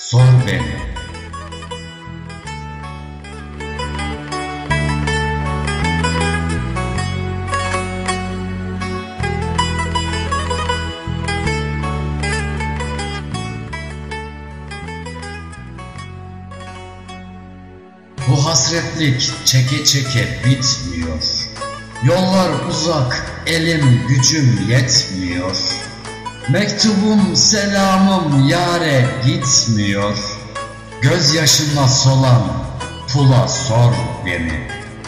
Sor beni. Bu hasretlik çeke çeke bitmiyor. Yollar uzak, elim gücüm yetmiyor. Mektubum selamım yâre gitmiyor. Gözyaşımla solan pula sor beni.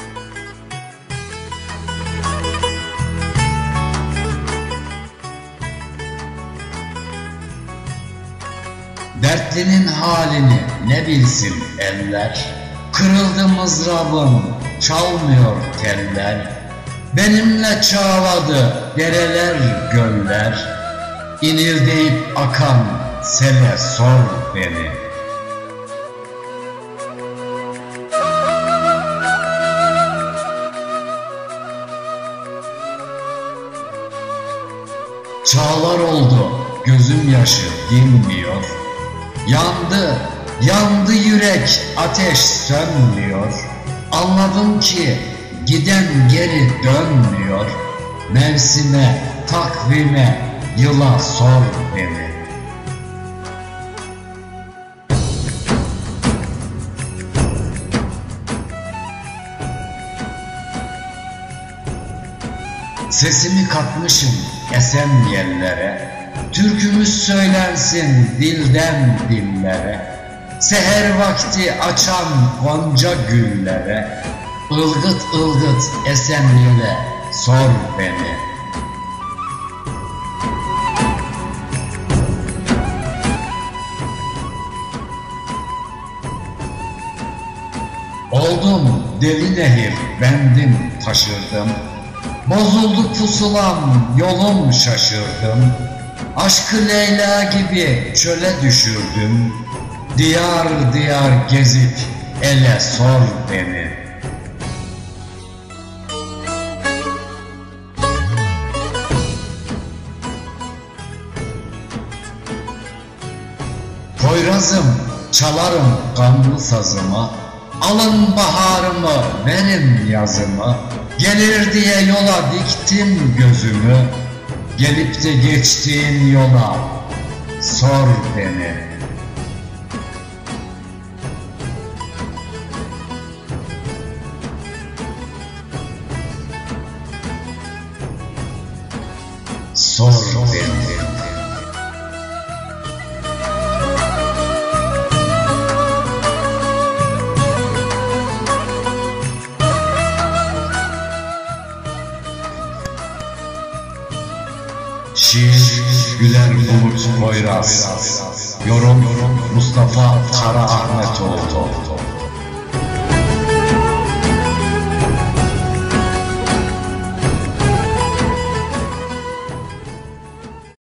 Dertlinin halini ne bilsin eller. Kırıldı mızrabım, çalmıyor teller. Benimle çağladı dereler göller. İnirdeyip akan sele sor beni. Çağlar oldu, gözüm yaşı dinmiyor. Yandı, yandı yürek, ateş sönmüyor. Anladım ki giden geri dönmüyor. Mevsime, takvime, yıla sor beni. Sesimi katmışım esen yerlere. Türkümüz söylensin dilden dillere. Seher vakti açan gonca güllere. Ilgıt ılgıt esen yele sor beni. Oldum deli nehir, bendim taşırdım. Bozuldu pusulam, yolum şaşırdım. Aşkı Leyla gibi çöle düşürdüm. Diyar diyar gezip ele sor beni. Poyrazım, çalarım gamlı sazımı. Alın baharımı, verin yazımı. Gelir diye yola diktim gözümü. Gelip de geçtiğin yola sor beni. Sor beni. Şiir Güler Bulut Poyraz. Yorum Mustafa Karaahmetoğlu.